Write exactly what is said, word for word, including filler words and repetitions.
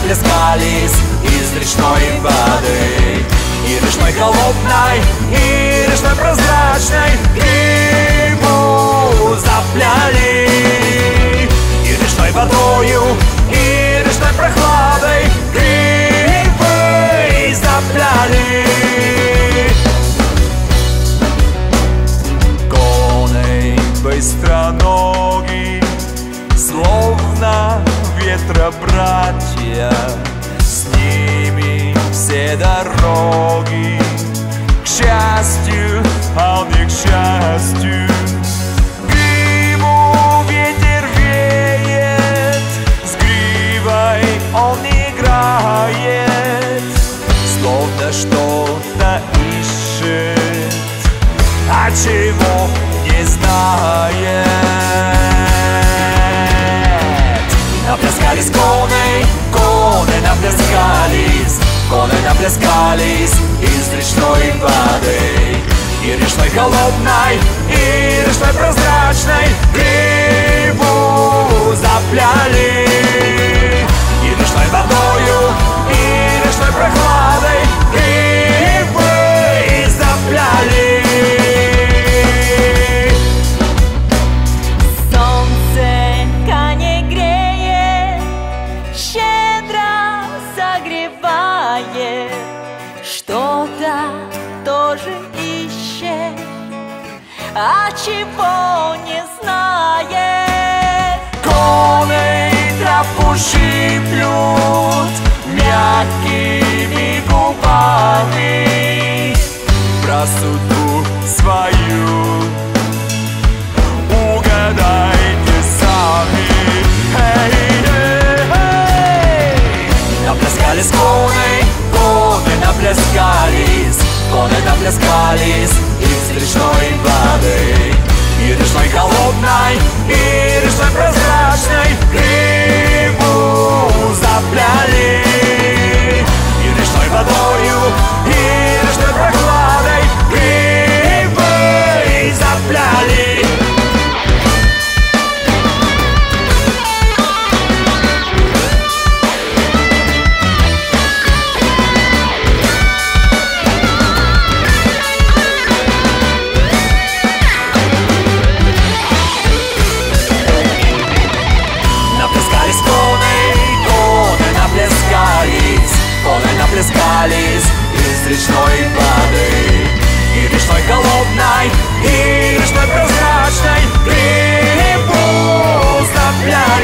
наплескались из речной воды. И речной холодной, и речной прозрачной гриву запляли. И речной водою, и речной прохладой гривы запляли. Коней быстроногий, словно ветробратья, с ними все дороги, к счастью, а он не к счастью. Гриву ветер веет, с гривой он играет, словно что-то ищет, а чего не знает. Наплескались коны, коны наплескались, коны наплескались из речной воды. И речной холодной, и речной прозрачной гриву запляли. И речной водою, и речной прохладой гривы запляли. Что-то тоже ищет, а чего не знает. Коны травку щиплют мягкими губами, про судьбу свою угадайте сами. Эй, эй, эй. Наплескались коны, коны наплескались, коны наплескались из речной воды. И речной холодной, и речной прозрачной гриву запляли. И речной водою, и речной прохладой гривы запляли. Наплескались из речной воды. И речной холодной, и речной прозрачной гриву запляли.